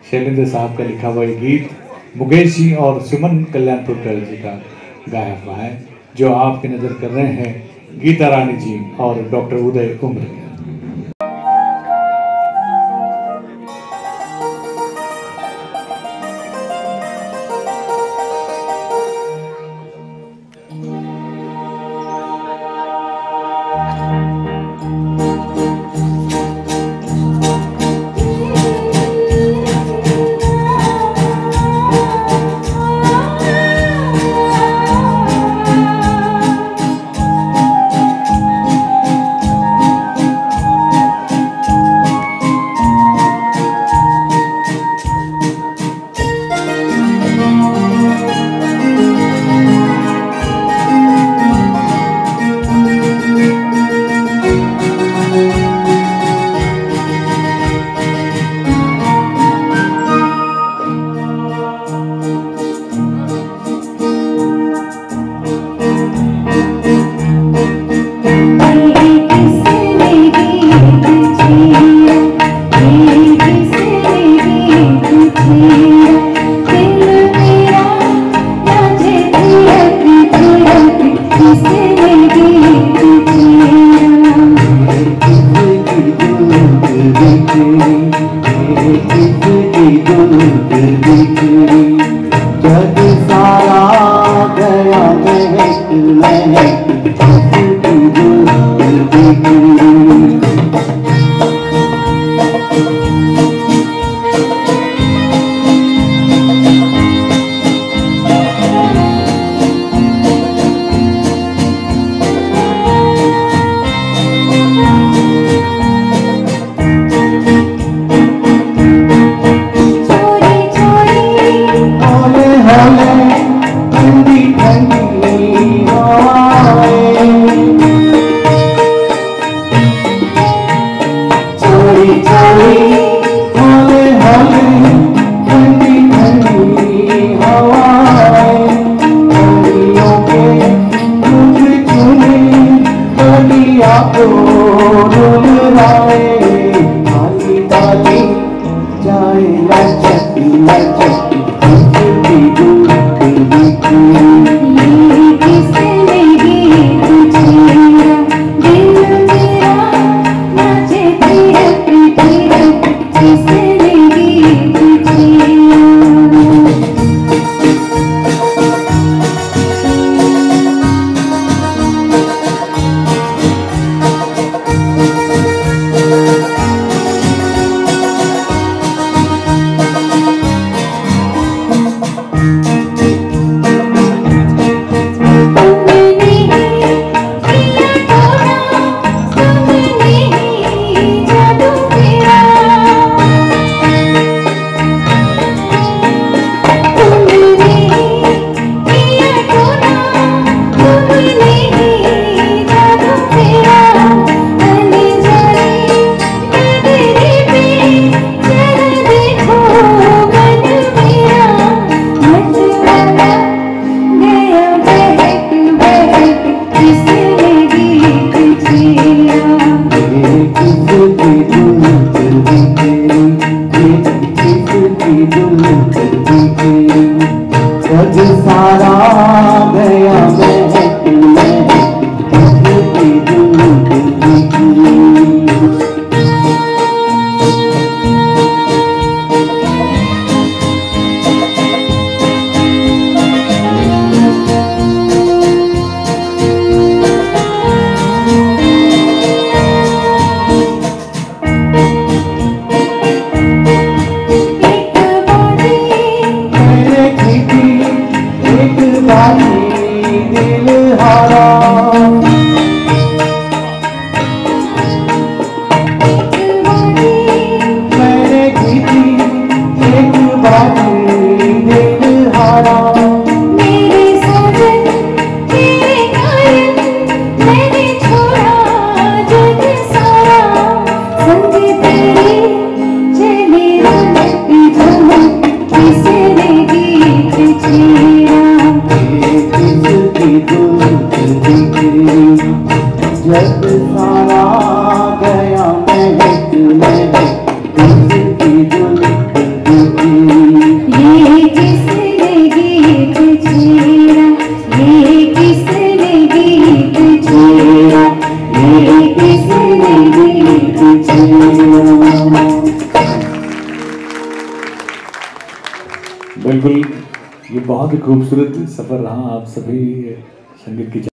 शैलेंद्र साहब का लिखा हुआ ये गीत मुकेश जी और सुमन कल्याणपुरकर जी का गाया हुआ है, जो आपकी नज़र कर रहे हैं गीता रानी जी और डॉक्टर उदय उम्रकर। जब सारा गया महक में उसकी जुल्फ ये किसने गीत छेड़ा, ये किसने गीत छेड़ा, ये किसने गीत छेड़ा। बिल्कुल, ये बहुत ही खूबसूरत सफ़र रहा आप सभी संगीत की